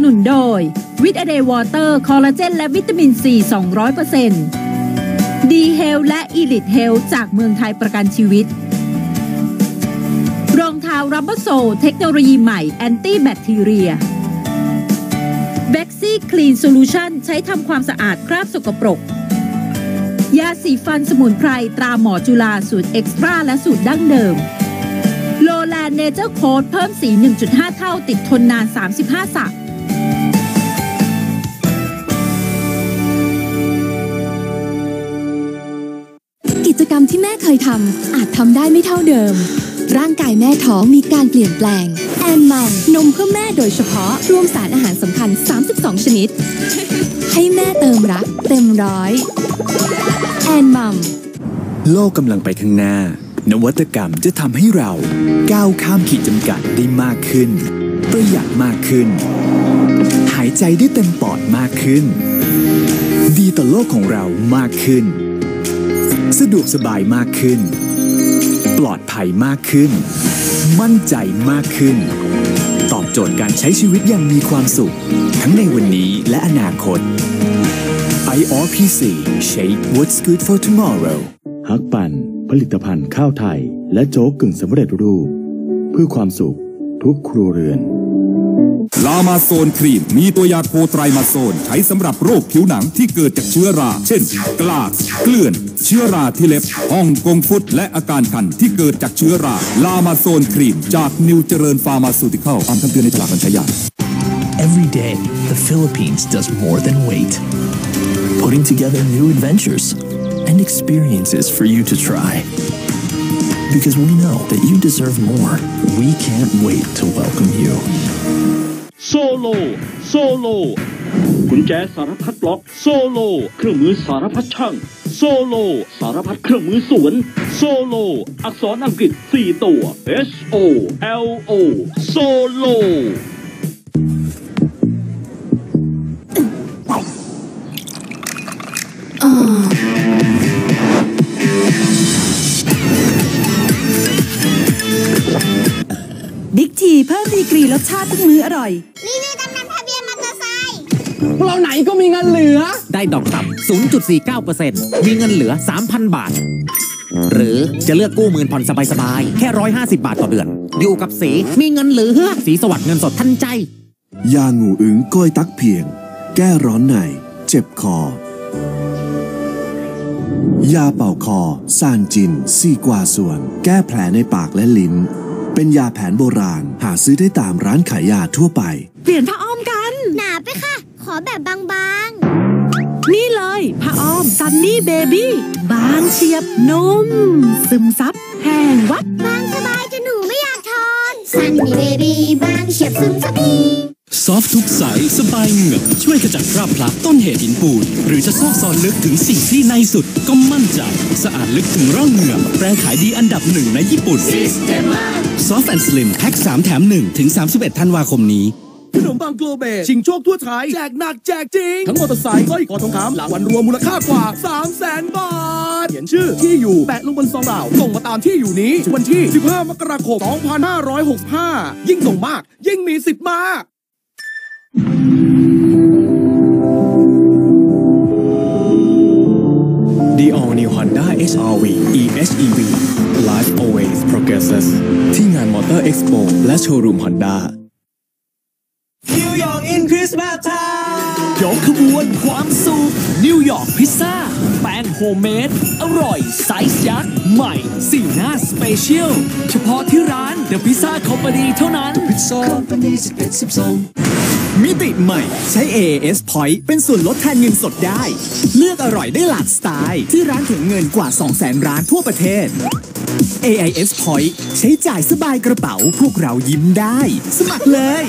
นุนโดยวิตาเดย์วอเตอร์คอลลาเจนและวิตามินซี 200%ดีเฮลและอีลิทเฮลจากเมืองไทยประกันชีวิตรองเท้ารับบเบอร์โซลเทคโนโลยีใหม่แอนตี้แบคทีเรียเบ็กซี่คลีนโซลูชันใช้ทำความสะอาดคราบสกปรกยาสีฟันสมุนไพรตราหมอจุฬาสูตรเอ็กซ์ตร้าและสูตรดั้งเดิมโลแลนด์เนเจอร์โค้ดเพิ่มสี 1.5 เท่าติดทนนาน 35 สัปกิจกรรมที่แม่เคยทำอาจทำได้ไม่เท่าเดิมร่างกายแม่ท้องมีการเปลี่ยนแปลงแอนมัมนมเพื่อแม่โดยเฉพาะรวมสารอาหารสำคัญ32ชนิดให้แม่เติมรักเต็มร้อยแอนมัมโลกกำลังไปข้างหน้านวัตกรรมจะทำให้เราก้าวข้ามขีดจำกัดได้มากขึ้นประหยัดมากขึ้นหายใจได้เต็มปอดมากขึ้นดีต่อโลกของเรามากขึ้นสะดวกสบายมากขึ้นปลอดภัยมากขึ้นมั่นใจมากขึ้นตอบโจทย์การใช้ชีวิตอย่างมีความสุขทั้งในวันนี้และอนาคต IRPC Shape What's Good for Tomorrow ฮักปั่นผลิตภัณฑ์ข้าวไทยและโจ๊กกึ่งสำเร็จรูปเพื่อความสุขทุกครัวเรือนลามาโซนครีมมีตัวยาโคไตรมาโซนใช้สำหรับโรคผิวหนังที่เกิดจากเชื้อราเช่นกลากเกลื่อนเชื้อราที่เล็บฮ่องกงฟุตและอาการคันที่เกิดจากเชื้อราลามาโซนครีมจากนิวเจริญฟาร์มาซูติคอลอ่านคำเตือนในฉลากการใช้ยา Every day the Philippines does more than wait putting together new adventures and experiences for you to try because we know that you deserve more we can't wait to welcome you โซโลกุญแจสารพัดล็อกโซโลเครื่องมือสารพัดช่างโซโลสารพัดเครื่องมือสวนโซโลอักษรอังกฤษ4ตัว SOLO โซโลบิ๊กทีเพิ่มดีกรีรสชาติทุกมื้ออร่อยรีวิวตำนานทะเบียนมอเตอร์ไซค์พวกเราไหนก็มีเงินเหลือได้ดอกต่ำ 0.49% มีเงินเหลือ 3,000 บาทหรือจะเลือกกู้หมื่นผ่อนสบายๆแค่150 บาทต่อเดือนอยู่กับสีมีเงินเหลือสีสวัสดิ์เงินสดทันใจยางูอึ๋งกล้วยตักเพียงแก้ร้อนในเจ็บคอยาเป่าคอซานจินซี่กวาส่วนแก้แผลในปากและลิ้นเป็นยาแผนโบราณหาซื้อได้ตามร้านขายยาทั่วไปเปลี่ยนผ้าอ้อมกันหนาไปค่ะขอแบบบางๆนี่เลยผ้าอ้อมซันนี่เบบี้บางเฉียบนุ่มซึมซับแห้งวับบางสบายจนหนูไม่อยากถอนซันนี่เบบี้บางเฉียบซึมซับดีซอฟทุกใสสบายเหงือกช่วยขจัดคราบพลักต้นเหตุหินปูนหรือจะซอกซอนลึกถึงสิ่งที่ในสุดก็มั่นใจสะอาดลึกถึงร่องเหงือกแปรขายดีอันดับ1ในญี่ปุ่นซอฟแอนด์สลิมแพ็ค3แถม1ถึง31ธันวาคมนี้ขนมปังโกลเบชิงโชคทั่วไทยแจกหนักแจกจริงทั้งมอเตอร์ไซค์สร้อยคอทองคำรางวัลรวมมูลค่ากว่า 300,000 บาทเขียนชื่อที่อยู่แปะลงบนซองเปล่าส่งมาตามที่อยู่นี้วันที่15 มกราคม 2565ยิ่งส่งมากยิ่งมีสิทธิ์มาก The All New Honda HR-V EHEV Life Always Progresses ที่งานมอเตอร์เอ็กซ์โปและโชว์รูม Honda นิวยอร์กอินคริสต์มาสไทม์ยกขบวนความสุขนิวยอร์กพิซซ่าแป้งโฮมเมดอร่อยไซส์ยักษ์ใหม่สีหน้าสเปเชียลเฉพาะที่ร้าน The Pizza Company เท่านั้น The Pizza Company 11 มิติใหม่ใช้ AIS Point เป็นส่วนลดแทนเงินสดได้เลือกอร่อยได้หลากสไตล์ที่ร้านถุงเงินกว่า 200,000 ร้านทั่วประเทศ AIS Point ใช้จ่ายสบายกระเป๋าพวกเรายิ้มได้สมัครเลย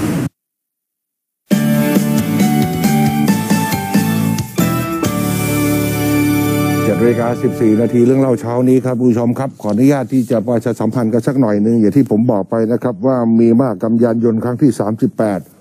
7:14 นาทีเรื่องเล่าเช้านี้ครับผู้ชมครับขออนุญาตที่จะประชาสัมพันธ์กันสักหน่อยนึงอย่างที่ผมบอกไปนะครับว่ามีมหกรรมยานยนต์ครั้งที่